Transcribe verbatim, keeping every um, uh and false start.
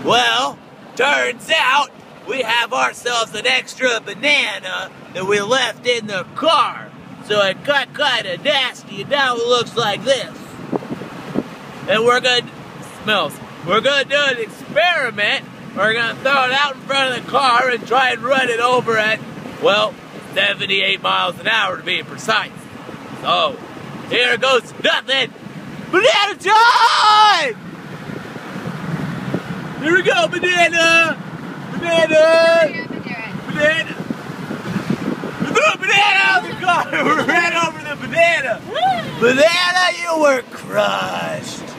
Well, turns out we have ourselves an extra banana that we left in the car. So it got kind of nasty, and now it looks like this. And we're gonna, smells, we're gonna do an experiment. We're gonna throw it out in front of the car and try and run it over at, well, seventy-eight miles an hour to be precise. So, here goes nothing. Banana time! Here we go, banana! Banana! Banana! We threw a banana out of the car! We ran over the banana! Banana, you were crushed!